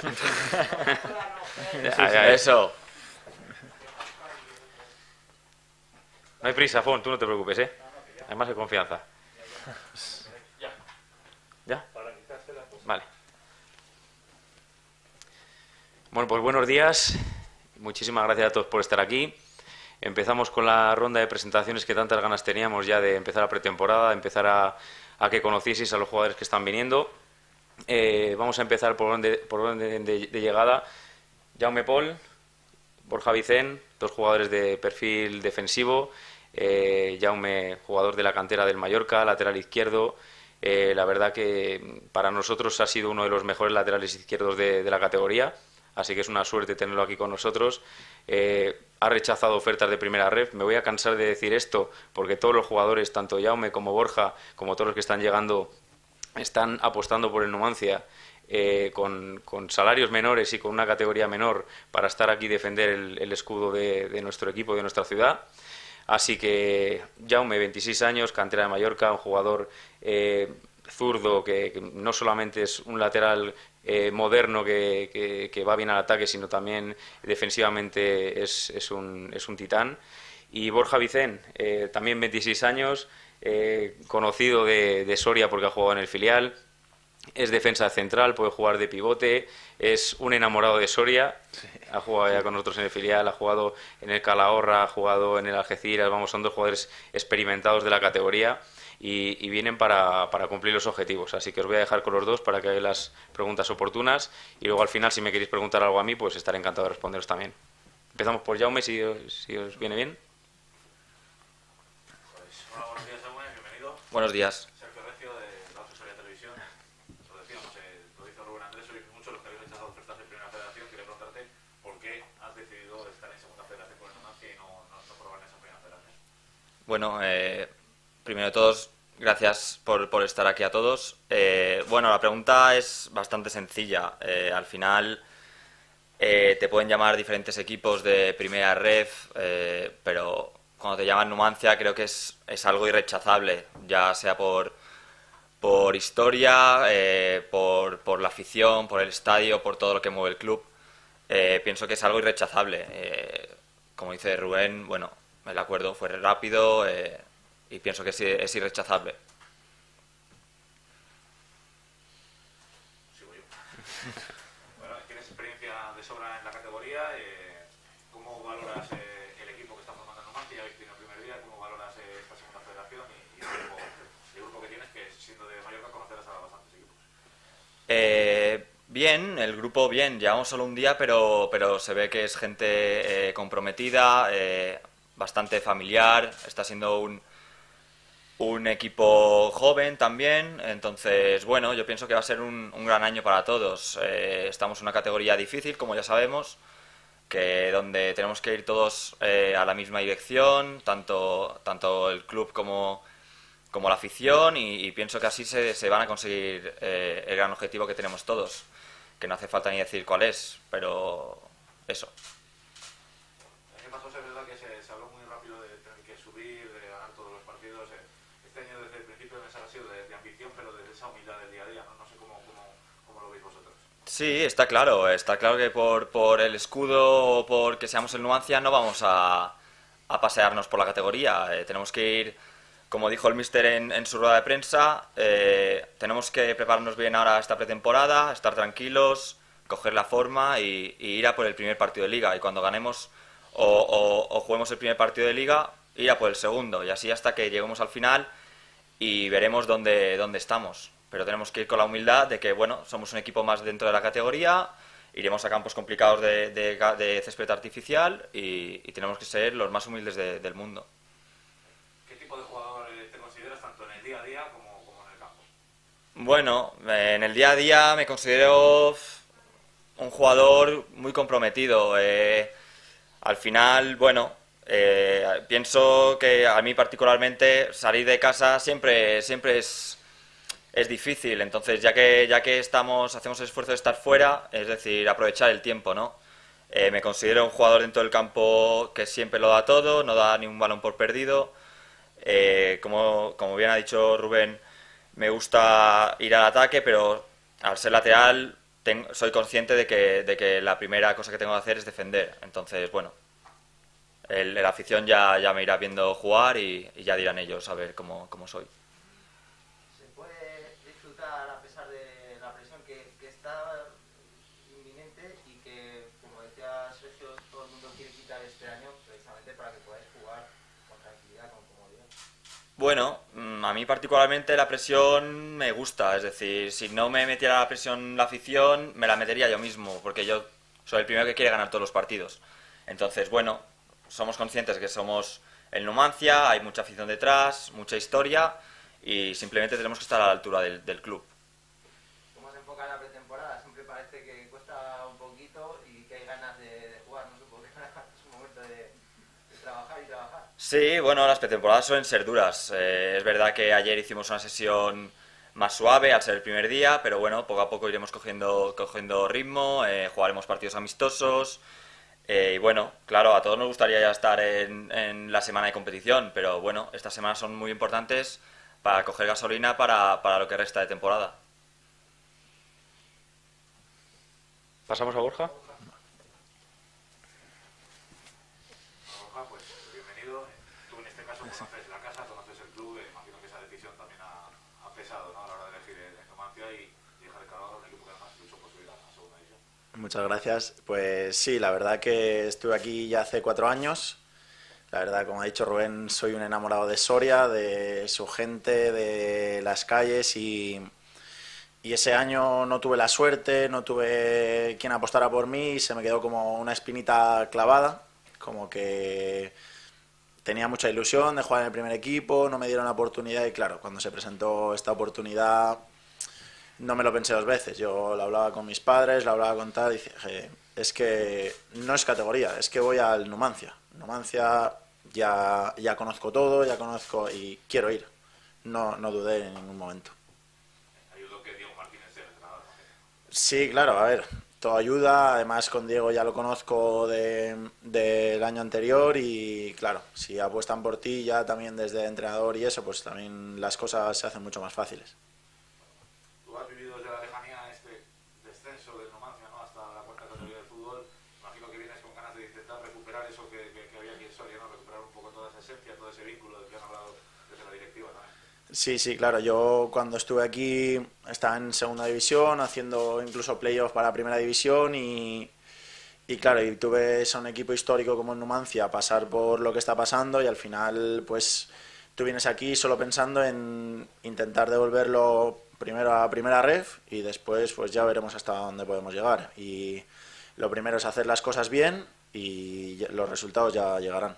Eso. No hay prisa, Fon, tú no te preocupes, ¿eh? Hay más de confianza. ¿Ya? Vale. Bueno, pues buenos días. Muchísimas gracias a todos por estar aquí. Empezamos con la ronda de presentaciones que tantas ganas teníamos ya de empezar la pretemporada, empezar a que conocieseis a los jugadores que están viniendo. Vamos a empezar por orden de llegada. Jaume Pol, Borja Vicent, dos jugadores de perfil defensivo. Jaume, jugador de la cantera del Mallorca, lateral izquierdo. La verdad que para nosotros ha sido uno de los mejores laterales izquierdos de la categoría, así que es una suerte tenerlo aquí con nosotros. Ha rechazado ofertas de primera ref. Me voy a cansar de decir esto porque todos los jugadores, tanto Jaume como Borja, como todos los que están llegando, están apostando por el Numancia con salarios menores y con una categoría menor para estar aquí y defender el escudo de nuestro equipo, de nuestra ciudad. Así que Jaume, 26 años, cantera de Mallorca, un jugador zurdo que no solamente es un lateral moderno que va bien al ataque, sino también defensivamente es un titán. Y Borja Vicent, también 26 años, conocido de Soria porque ha jugado en el filial. Es defensa central, puede jugar de pivote, es un enamorado de Soria, sí. Ha jugado ya con nosotros en el filial, ha jugado en el Calahorra, ha jugado en el Algeciras, vamos, son dos jugadores experimentados de la categoría y vienen para cumplir los objetivos. Así que os voy a dejar con los dos para que hagáis las preguntas oportunas y luego al final, si me queréis preguntar algo a mí, pues estaré encantado de responderos también. Empezamos por Jaume, si os viene bien. Pues, hola, buenos días, Jaume, bienvenido. Buenos días. Bueno, primero de todos, gracias por estar aquí a todos. Bueno, la pregunta es bastante sencilla. Al final te pueden llamar diferentes equipos de primera ref, pero cuando te llaman Numancia creo que es algo irrechazable, ya sea por historia, por la afición, por el estadio, por todo lo que mueve el club. Pienso que es algo irrechazable. Como dice Rubén, bueno, el acuerdo fue rápido y pienso que es irrechazable. Sigo yo. Bueno, tienes experiencia de sobra en la categoría. ¿Cómo valoras el equipo que está formando en Numancia? Ya habéis tenido el primer día. ¿Cómo valoras esta segunda federación y el grupo que tienes, que siendo de Mallorca conocerás a bastantes equipos? Bien, el grupo bien. Llevamos solo un día, pero se ve que es gente comprometida, bastante familiar. Está siendo un equipo joven también, entonces bueno, yo pienso que va a ser un gran año para todos. Estamos en una categoría difícil, como ya sabemos, que donde tenemos que ir todos a la misma dirección, tanto el club como la afición, y pienso que así se van a conseguir el gran objetivo que tenemos todos, que no hace falta ni decir cuál es, pero eso. El año pasado es verdad que se habló muy rápido de tener que subir, de ganar todos los partidos. Este año desde el principio me ha sido de ambición, pero desde esa humildad del día a día. No sé cómo lo veis vosotros. Sí, está claro que por el escudo o por que seamos el Numancia no vamos a pasearnos por la categoría. Tenemos que ir, como dijo el míster en su rueda de prensa, tenemos que prepararnos bien ahora esta pretemporada, estar tranquilos, coger la forma y ir a por el primer partido de liga. Y cuando ganemos o juguemos el primer partido de liga, ir a por el segundo. Y así hasta que lleguemos al final y veremos dónde estamos. Pero tenemos que ir con la humildad de que, bueno, somos un equipo más dentro de la categoría, iremos a campos complicados de césped artificial y tenemos que ser los más humildes del mundo. ¿Qué tipo de jugador te consideras tanto en el día a día como en el campo? Bueno, en el día a día me considero un jugador muy comprometido. Al final, bueno, pienso que a mí particularmente salir de casa siempre es difícil. Entonces, ya que hacemos el esfuerzo de estar fuera, es decir, aprovechar el tiempo, ¿no? Me considero un jugador dentro del campo que siempre lo da todo, no da ni un balón por perdido. Como bien ha dicho Rubén, me gusta ir al ataque, pero al ser lateral soy consciente de que la primera cosa que tengo que hacer es defender. Entonces, bueno, la afición ya me irá viendo jugar y ya dirán ellos a ver cómo soy. ¿Se puede disfrutar a pesar de la presión que está inminente y que, como decía Sergio, todo el mundo quiere quitar este año precisamente para que podáis jugar con tranquilidad, con comodidad? Bueno, a mí particularmente la presión me gusta, es decir, si no me metiera la presión la afición, me la metería yo mismo, porque yo soy el primero que quiere ganar todos los partidos. Entonces, bueno, somos conscientes que somos el Numancia, hay mucha afición detrás, mucha historia, y simplemente tenemos que estar a la altura del club. ¿Cómo se enfoca la pretemporada? Siempre parece que cuesta un poquito y que hay ganas de jugar, no sé por qué, es un momento de trabajar y trabajar. Sí, bueno, las pretemporadas suelen ser duras. Es verdad que ayer hicimos una sesión más suave al ser el primer día, pero bueno, poco a poco iremos cogiendo ritmo, jugaremos partidos amistosos. Y bueno, claro, a todos nos gustaría ya estar en la semana de competición, pero bueno, estas semanas son muy importantes para coger gasolina para lo que resta de temporada. ¿Pasamos a Borja? Borja, pues bienvenido. Tú en este caso conoces la casa, conoces el club, imagino que esa decisión también ha pesado, ¿no?, a la hora de elegir el Numancia y dejar el Calvados, un equipo que además luchó por subir a la segunda división. Muchas gracias. Pues sí, la verdad que estuve aquí ya hace 4 años. La verdad, como ha dicho Rubén, soy un enamorado de Soria, de su gente, de las calles y ese año no tuve la suerte, no tuve quien apostara por mí y se me quedó como una espinita clavada, como que tenía mucha ilusión de jugar en el primer equipo, no me dieron la oportunidad y claro, cuando se presentó esta oportunidad no me lo pensé 2 veces. Yo lo hablaba con mis padres, lo hablaba con tal y dije, es que no es categoría, es que voy al Numancia. Numancia ya conozco todo, ya conozco y quiero ir. No dudé en ningún momento. Ayudó que Diego Martínez sea el entrenador, ¿no? Sí, claro, a ver, todo ayuda. Además, con Diego ya lo conozco del año anterior y, claro, si apuestan por ti ya también desde entrenador y eso, pues también las cosas se hacen mucho más fáciles. Tú has vivido desde la lejanía este descenso del Numancia, ¿no?, hasta la cuarta categoría del fútbol. Imagino que vienes con ganas de intentar recuperar eso que había aquí en Soria, ¿no?, recuperar un poco toda esa esencia, todo ese vínculo del que han hablado desde la directiva también. Sí, sí, claro. Yo cuando estuve aquí estaba en segunda división, haciendo incluso playoffs para primera división y claro, y tú ves a un equipo histórico como el Numancia pasar por lo que está pasando y al final pues tú vienes aquí solo pensando en intentar devolverlo primero a primera ref y después pues ya veremos hasta dónde podemos llegar. Y lo primero es hacer las cosas bien y los resultados ya llegarán.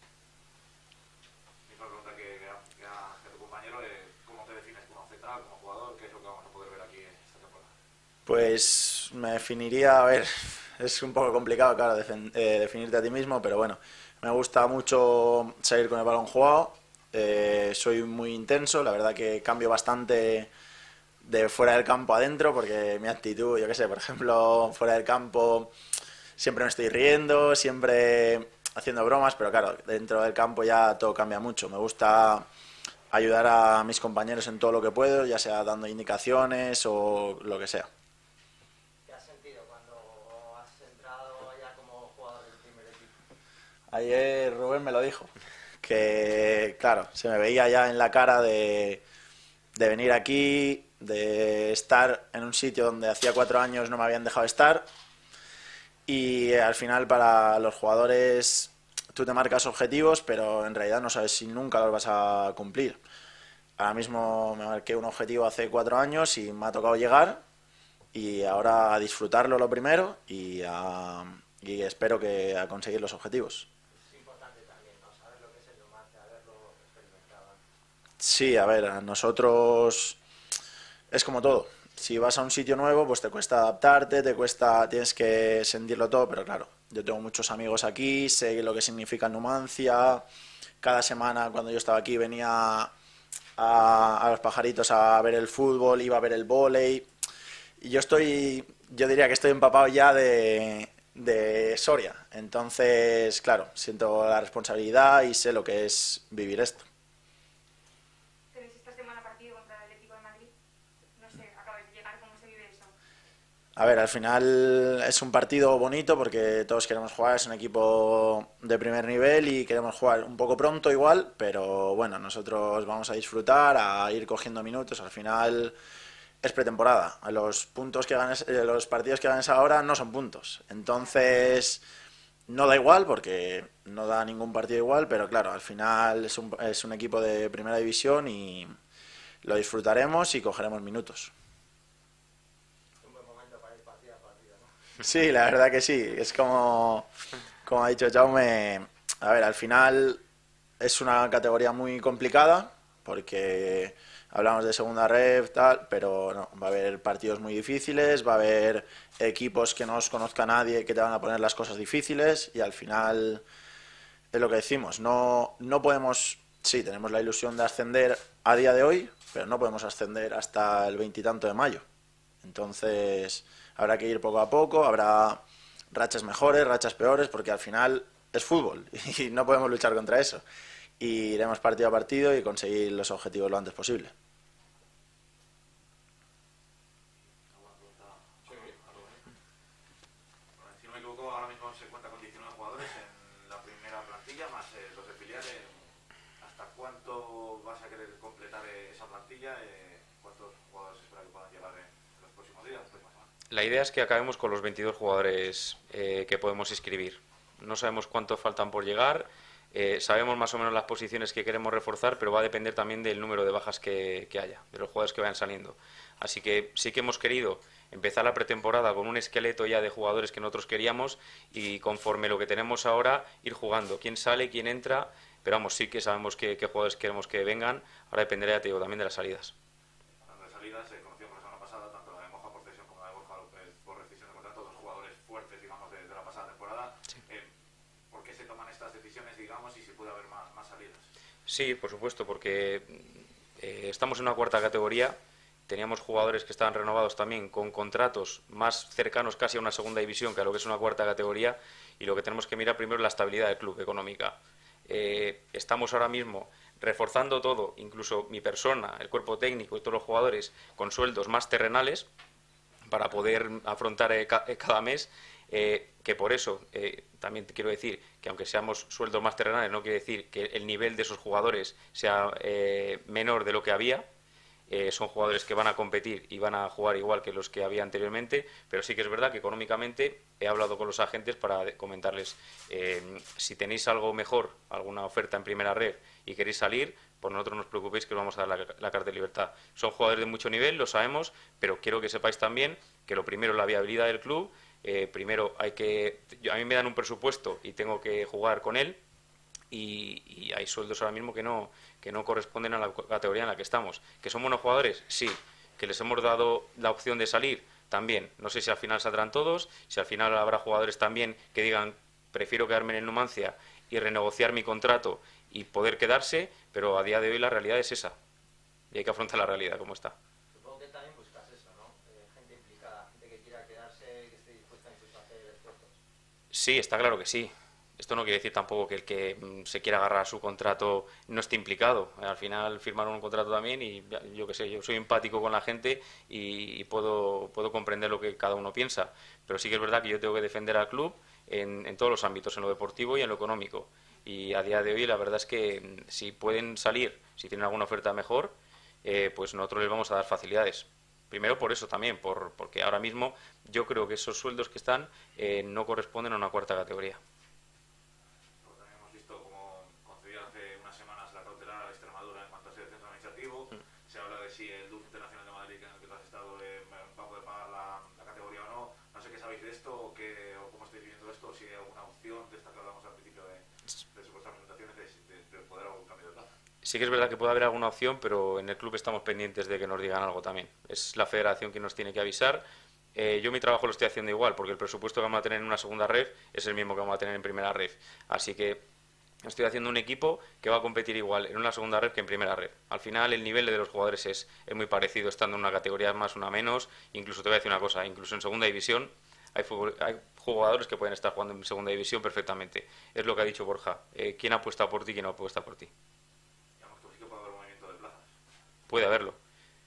Misma pregunta que tu compañero, ¿cómo te defines como central, como jugador? ¿Qué es lo que vamos a poder ver aquí en esta temporada? Pues me definiría, a ver, es un poco complicado, claro, definirte a ti mismo, pero bueno, me gusta mucho salir con el balón jugado, soy muy intenso, la verdad que cambio bastante de fuera del campo adentro, porque mi actitud, yo qué sé, por ejemplo, fuera del campo siempre me estoy riendo, siempre haciendo bromas, pero claro, dentro del campo ya todo cambia mucho. Me gusta ayudar a mis compañeros en todo lo que puedo, ya sea dando indicaciones o lo que sea. ¿Qué has sentido cuando has entrado ya como jugador del primer equipo? Ayer Rubén me lo dijo, que claro, se me veía ya en la cara de venir aquí, de estar en un sitio donde hacía 4 años no me habían dejado estar y al final para los jugadores tú te marcas objetivos pero en realidad no sabes si nunca los vas a cumplir. Ahora mismo me marqué un objetivo hace 4 años y me ha tocado llegar y ahora a disfrutarlo lo primero y espero que a conseguir los objetivos. Es importante también, ¿no?, saber lo que es el Numancia, haberlo experimentado antes. Sí, a ver, a nosotros es como todo. Si vas a un sitio nuevo, pues te cuesta adaptarte, tienes que sentirlo todo, pero claro, yo tengo muchos amigos aquí, sé lo que significa Numancia. Cada semana cuando yo estaba aquí venía a los Pajaritos a ver el fútbol, iba a ver el vóley. Y yo diría que estoy empapado ya de Soria. Entonces, claro, siento la responsabilidad y sé lo que es vivir esto. Tenéis esta semana partido contra el Atlético de Madrid. No sé, acabáis de llegar, ¿cómo se vive eso? A ver, al final es un partido bonito porque todos queremos jugar, es un equipo de primer nivel y queremos jugar un poco pronto igual, pero bueno, nosotros vamos a disfrutar, a ir cogiendo minutos, al final es pretemporada, los puntos que ganes, los partidos que ganes ahora no son puntos, entonces no da igual porque no da ningún partido igual, pero claro, al final es un equipo de primera división y lo disfrutaremos y cogeremos minutos. Un buen momento para ir partido a partido, ¿no? Sí, la verdad que sí. Es como ha dicho Jaume, a ver, al final es una categoría muy complicada porque hablamos de segunda ref, tal, pero no, va a haber partidos muy difíciles, va a haber equipos que no os conozca nadie que te van a poner las cosas difíciles y al final es lo que decimos, no podemos, sí, tenemos la ilusión de ascender a día de hoy, pero no podemos ascender hasta el veintitanto de mayo. Entonces, habrá que ir poco a poco, habrá rachas mejores, rachas peores, porque al final es fútbol y no podemos luchar contra eso. Y iremos partido a partido y conseguir los objetivos lo antes posible. Si no me equivoco, ahora mismo se cuenta con 19 jugadores en la primera plantilla, más los de filiales. ¿Hasta cuánto vas a querer completar esa plantilla? ¿Cuántos jugadores espera que puedan llegar en los próximos días? La idea es que acabemos con los 22 jugadores que podemos inscribir. No sabemos cuántos faltan por llegar, sabemos más o menos las posiciones que queremos reforzar, pero va a depender también del número de bajas que haya, de los jugadores que vayan saliendo. Así que sí que hemos querido empezar la pretemporada con un esqueleto ya de jugadores que nosotros queríamos y conforme lo que tenemos ahora ir jugando. Quién sale, quién entra, pero vamos, sí que sabemos qué jugadores queremos que vengan. Ahora dependerá, ya te digo, también de las salidas. Hablando de salidas, conocíamos la semana pasada tanto la de Moja por cesión como la de Borja López por rescisión de contrato, dos jugadores fuertes, digamos, de la pasada temporada. Sí. ¿Por qué se toman estas decisiones, digamos, y si puede haber más salidas? Sí, por supuesto, porque estamos en una cuarta categoría. Teníamos jugadores que estaban renovados también con contratos más cercanos casi a una segunda división que a lo que es una cuarta categoría, y lo que tenemos que mirar primero es la estabilidad del club económica. Estamos ahora mismo reforzando todo, incluso mi persona, el cuerpo técnico y todos los jugadores, con sueldos más terrenales para poder afrontar cada mes, que por eso también te quiero decir que aunque seamos sueldos más terrenales no quiere decir que el nivel de esos jugadores sea menor de lo que había. Son jugadores que van a competir y van a jugar igual que los que había anteriormente, pero sí que es verdad que económicamente he hablado con los agentes para comentarles si tenéis algo mejor, alguna oferta en primera red y queréis salir, por nosotros no os preocupéis que os vamos a dar la carta de libertad. Son jugadores de mucho nivel, lo sabemos, pero quiero que sepáis también que lo primero es la viabilidad del club. Primero a mí me dan un presupuesto y tengo que jugar con él. Y hay sueldos ahora mismo que no corresponden a la categoría en la que estamos. ¿Que son buenos jugadores? Sí. ¿Que les hemos dado la opción de salir? También. No sé si al final saldrán todos, si al final habrá jugadores también que digan prefiero quedarme en el Numancia y renegociar mi contrato y poder quedarse, pero a día de hoy la realidad es esa. Y hay que afrontar la realidad como está. Supongo que también buscas eso, ¿no? Gente implicada, gente que quiera quedarse, que esté dispuesta incluso a hacer esfuerzos. Sí, está claro que sí. Esto no quiere decir tampoco que el que se quiera agarrar a su contrato no esté implicado. Al final firmaron un contrato también y yo qué sé, yo soy empático con la gente y puedo comprender lo que cada uno piensa. Pero sí que es verdad que yo tengo que defender al club en todos los ámbitos, en lo deportivo y en lo económico. Y a día de hoy la verdad es que si pueden salir, si tienen alguna oferta mejor, pues nosotros les vamos a dar facilidades. Primero por eso también, porque ahora mismo yo creo que esos sueldos que están no corresponden a una cuarta categoría. También hemos visto cómo concedieron hace unas semanas la cautelar a la Extremadura en cuanto a ese centro administrativo. Se habla de si el DUF Internacional de Madrid, en el que tú has estado, va a poder pagar la categoría o no. No sé qué sabéis de esto o cómo estáis viviendo esto, o si hay alguna opción de esta que hablamos al principio de supuestas presentaciones de poder algún cambio de plaza. Sí que es verdad que puede haber alguna opción, pero en el club estamos pendientes de que nos digan algo también. Es la federación quien nos tiene que avisar. Yo mi trabajo lo estoy haciendo igual, porque el presupuesto que vamos a tener en una segunda ref es el mismo que vamos a tener en primera ref. Así que estoy haciendo un equipo que va a competir igual en una segunda ref que en primera ref. Al final el nivel de los jugadores es muy parecido, estando en una categoría más, una menos. Incluso te voy a decir una cosa, incluso en segunda división hay jugadores que pueden estar jugando en segunda división perfectamente. Es lo que ha dicho Borja. ¿Quién apuesta por ti y quién no apuesta por ti? Digamos que sí que puede haber un movimiento de plazas. Puede haberlo.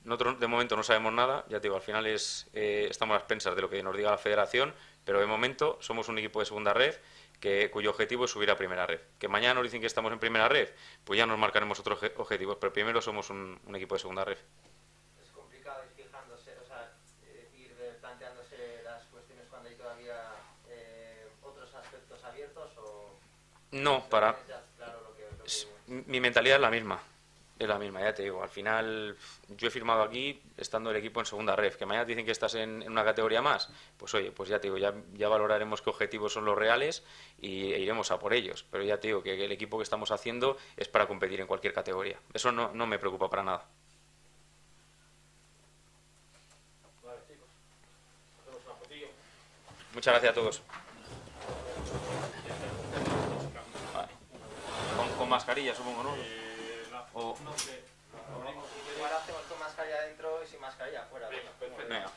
Nosotros de momento no sabemos nada, ya te digo, al final estamos a las expensas de lo que nos diga la federación, pero de momento somos un equipo de segunda red cuyo objetivo es subir a primera red. Que mañana nos dicen que estamos en primera red, pues ya nos marcaremos otros objetivos, pero primero somos un equipo de segunda red. Es complicado ir fijándose, o sea, ir planteándose las cuestiones cuando hay todavía otros aspectos abiertos o... No, ¿Tienes ya claro lo que mi mentalidad es la misma. Es la misma, ya te digo. Al final, yo he firmado aquí estando el equipo en segunda ref. Que mañana te dicen que estás en una categoría más, pues oye, pues ya te digo, ya valoraremos qué objetivos son los reales e iremos a por ellos. Pero ya te digo que el equipo que estamos haciendo es para competir en cualquier categoría. Eso no me preocupa para nada. Vale, chicos. Hacemos una fotillo. Muchas gracias a todos. Vale. Con mascarilla, supongo, ¿no? No sé. Igual hacemos con mascarilla dentro y sin mascarilla afuera. Venga, perfecto. Venga.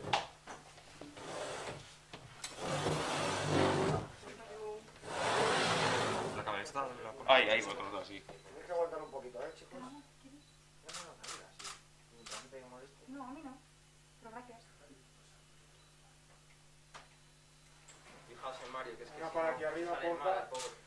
La cabeza. Ahí, vosotros dos, sí. Tienes que aguantar un poquito, chicos? No, tranquila, sí. Mientras no te moleste. No, a mí no. Pero gracias. Fijaos en Mario, que es que Una si para no, aquí arriba, sale porfa. mal, pobre.